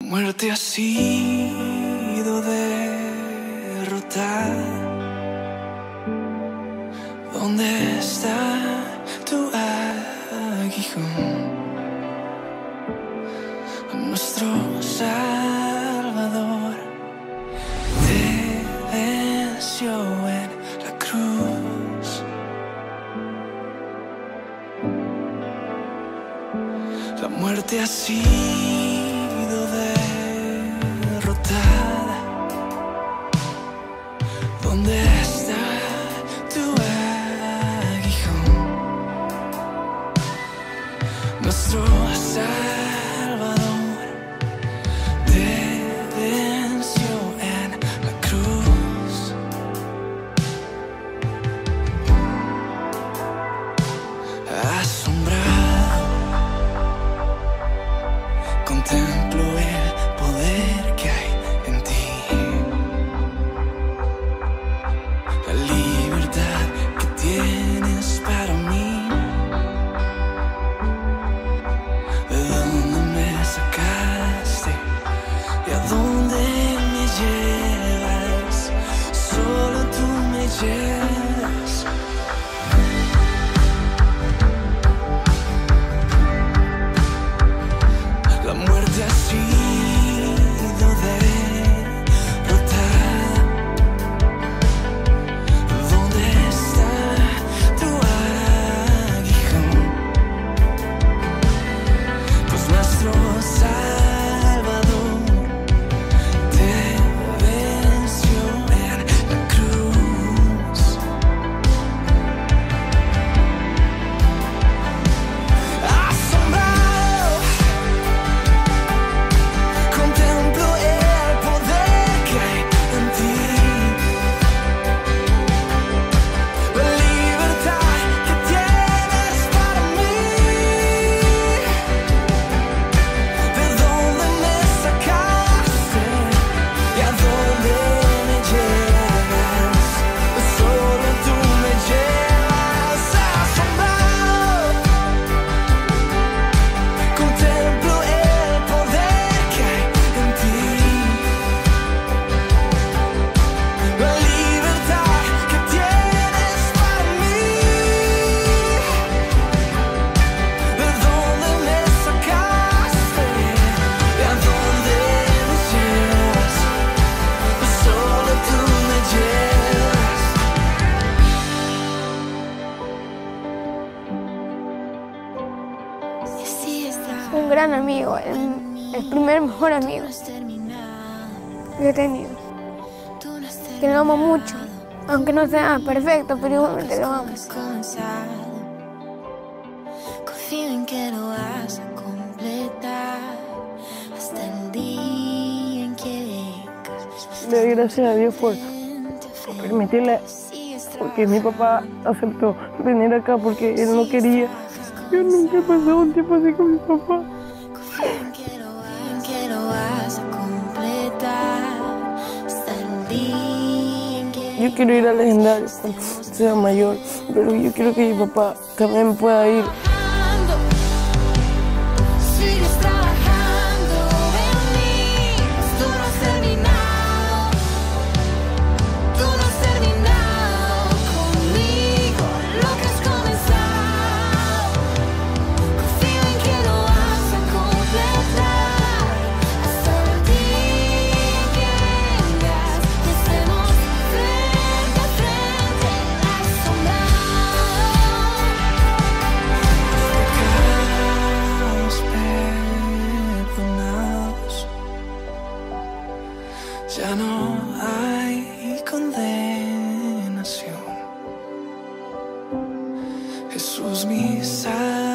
muerte ha sido derrotada. ¿Dónde está tu aguijón? Nuestro Salvador te venció en la cruz. La muerte ha sido derrotada. ¿Dónde está tu aguijón? Nuestro Salvador te venció en la cruz. Asombrado contemplo el poder que hay en ti, la libertad que tienes para mí. ¿De dónde me sacaste y a dónde me llevas? Solo tú me llevas. La muerte ha sido derrotada. ¿Dónde está tu aguijón? Pues nuestro Salvador te venció en la cruz. Asombrado contemplo el poder que hay en ti, la libertad que tienes para mí. ¿De dónde me sacaste y a dónde me llevas? Solo tú me llevas. Asombrado contemplo el poder que hay en ti, la libertad que tienes para mí. ¿De dónde me sacaste y a dónde me llevas? Solo tú me llevas. Un gran amigo, el primer mejor amigo que he tenido. Que lo amo mucho, aunque no sea perfecto, pero igualmente lo amo. Confío en que lo vas a completar hasta el día en que vengas. Le doy gracias a Dios por permitirle, porque mi papá aceptó venir acá porque él no quería. Yo nunca he pasado un tiempo así con mi papá. Confío en que lo vas a completar hasta el día en que Yo quiero ir al legendario cuando sea mayor, pero yo quiero que mi papá también pueda ir. sigues trabajando en mí. Tú no has terminado, tú no has terminado conmigo lo que has comenzado. Confío en que lo vas a completar hasta el día en que vengas y estemos frente a frente, asombrados. Pecados perdonados, ya no hay condenación. Jesús, mi Salvador